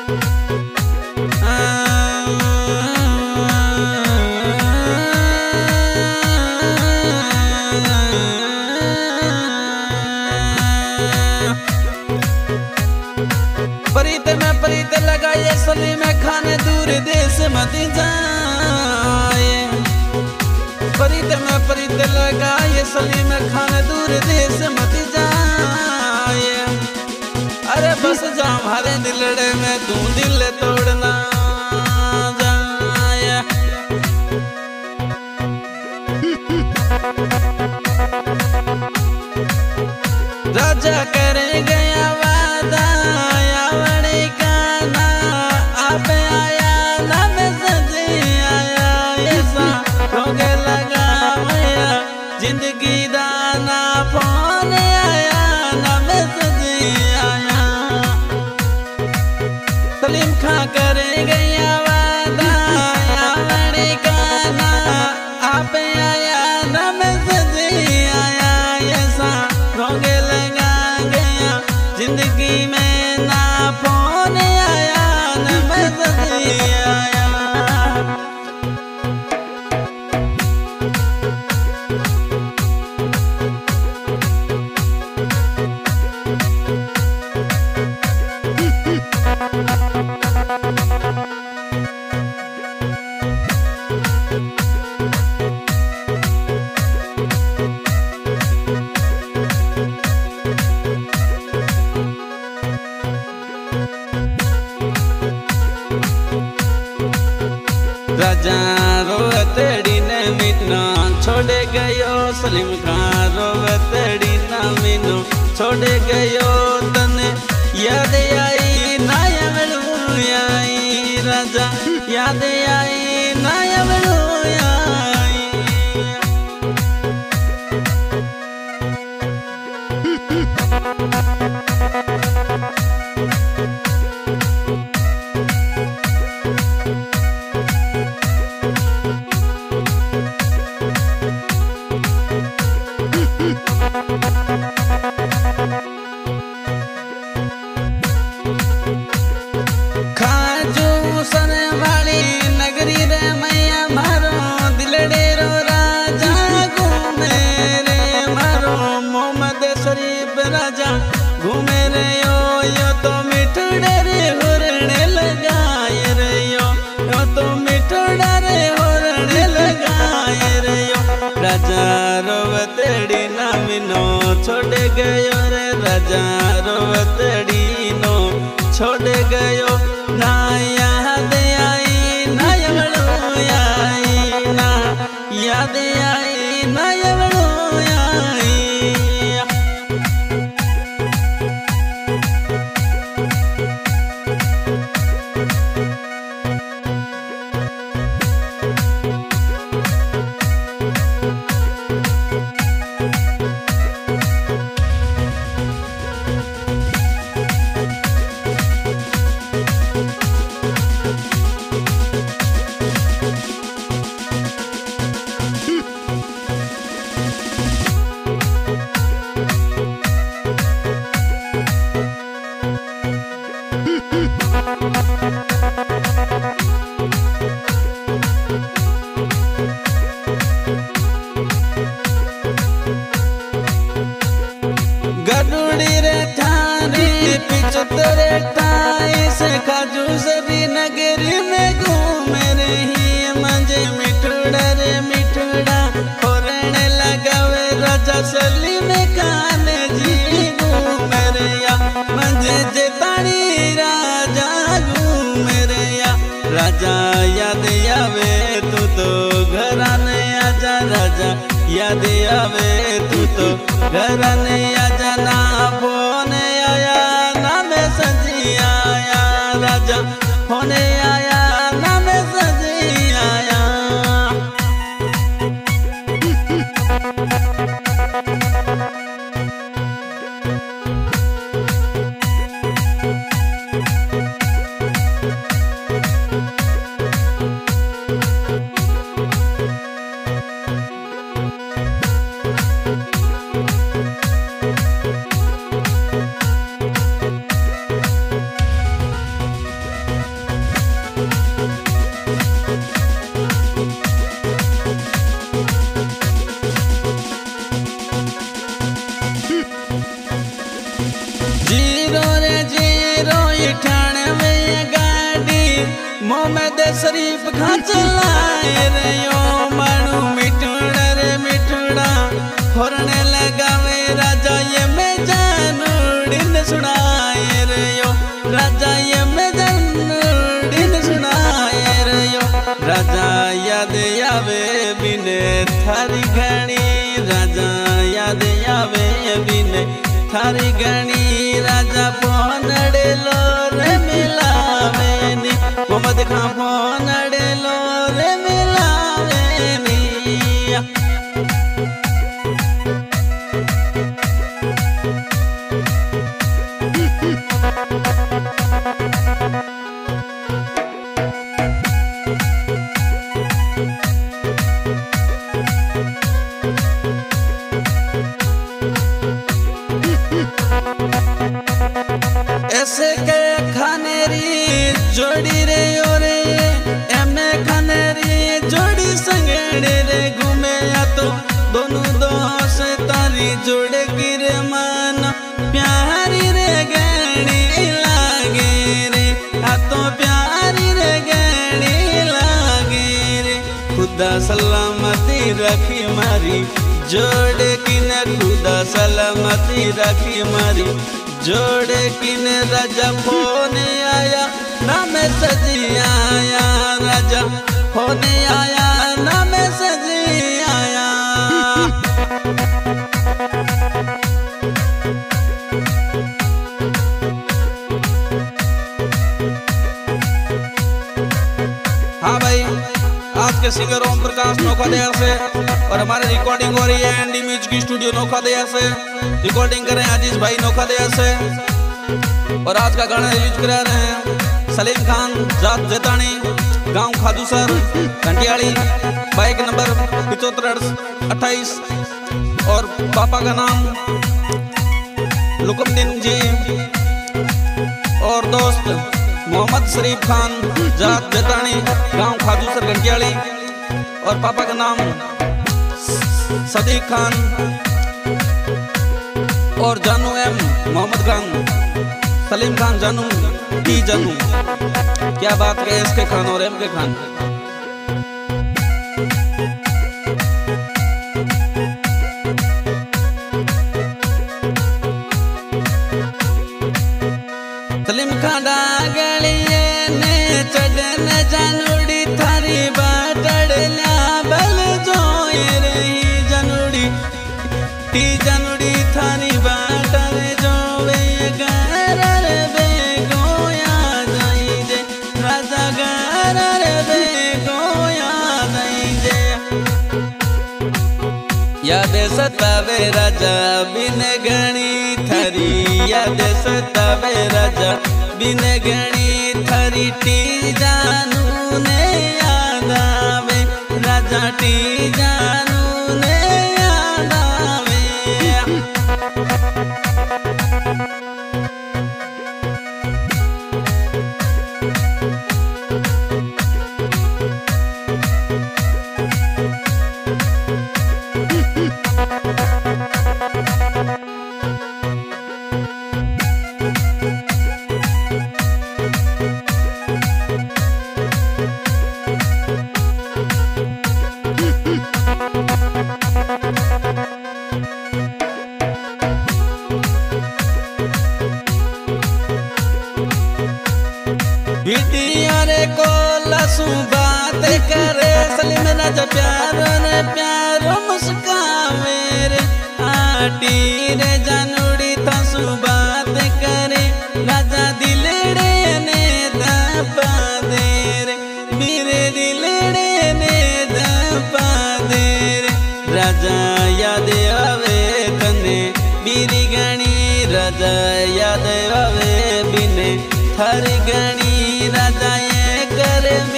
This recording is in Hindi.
प्रीत लगाए सली में खाने दूर देश मत जाए। प्रीत लगाए सली में खाने दूर देश मत जाए। अरे बस जा हमारे दिलड़े में तू दिल तोड़ना जाए। राजा करे गया वादा जिंदगी दाना फोन आया ना मैसेज आया। सलीम खां करे गया वादा आवड़ी गाना आप आया ना मैसेज आया। ऐसा रोगे लगा गया जिंदगी में ना फोन आया ना मैसेज आया। राजा रोवतड़ी ने मीनू छोड़ गयो। सलीम खां रोवतड़ी ना मीनू छोड़ गयो। तने याद आई ना यमलू आई। राजा याद आई ना यमलू आई। घूमे रे यो तो मिठड़ा रे होरने लगाए रे यो तो मिठड़ा रे होरने लगाए रे यो। राजा रोवतड़ी ना मीनू छोड़ गयो रे। राजा रोवतड़ी नो छोड़ गयो। ना याद आई ना यमलू आई। ना याद आई ना यमलू आई। गडुड़ी रे ठानी पिछतरे ठाईस खाजू सरी नगरी में घूमे रही। मंजे मिठड़ा रे मिठड़ा होरने लगावे। राजा सलीम खां जी घूमे रे या। मंजे जेतानी राजा घूमे रे या। राजा याद आवे तू तो घराने आजा। राजा याद आवे तू तो घराने आजा। ना फोन आया ना मैसेज आया। राजा फोन आया ना मैसेज आया। मोहम्मद शरीफ खाचलाए रे यो मानू मिठड़ा रे मिठड़ा होरने लगावे राजा ये मैं जानूड़ी सुनाए रे यो राजा ये मैं जानूड़ी सुनाए रे यो राजा याद आवे बिने थारी घणी राजा याद आवे बिने थारी घणी राजा पोनड़ेलो रे मिलावे नी मोहम्मद खां पोनड़ेलो रे मिलावे नी ऐसे के खानेरी जोड़ी रे ओरे एमे खानेरी जोड़ी संगेड़े रे घूमे या तो दोनों दोस्त तारी जोड़े गिरे मन प्यारी रे गहनी लागे रे आ तो प्यारी रे गहनी लागे रे खुदा सलामती रखी मारी जोड़े किने खुदा सलामती रखी मारी जोड़े किने राजा फोन आया ना मैं सजी आया राजा फोन आया ना मैं सजी आया हाँ भाई, आज के सिंगर ओम प्रकाश नौखादया से और हमारे रिकॉर्डिंग हो रही है एनडी म्यूजिक की स्टूडियो नौखादया से। रिकॉर्डिंग कर रहे हैं आजीज भाई नौखादया से और आज का गाना यूज करा रहे हैं सलीम खान जात जेतानी गांव खादूसर घंटियाली बाइक नंबर 7528 और पापा का नाम लुकुमदीन जी और दोस्त मोहम्मद शरीफ खान जात जेतानी गांव खादूसर घंटियाली और पापा का नाम सदीक खान और जानू एम मोहम्मद खान सलीम खान जानू टी जानू। क्या बात है एस के खान और एम के खान। सलीम खान डागलिए ने चढ़न जानूड़ी थारी बाटड़ला बल जोए रही जानूड़ी टी जानूड़ी थारी बाटड़ जोवे गरर बे गोया जाई जे राजा गरर बे गोया जाई जे याद सतावे राजा बिन गणी थारी याद सतावे राजा बिन गणी थारी टी जानू ने याद आवे राजा टी जानू ने याद आवे। वीडियो रे को लसू बात करे सलीम राजा प्यारो ने प्यारो मुस्कावे रे आटी रे जानूड़ी तसू बात करे राजा दिलड़े ने दपा दे रे मेरे दिलड़े ने दपा दे रे राजा याद आवे तने बीरी गणी राजा याद आवे बिने हर गणी राजा ये करे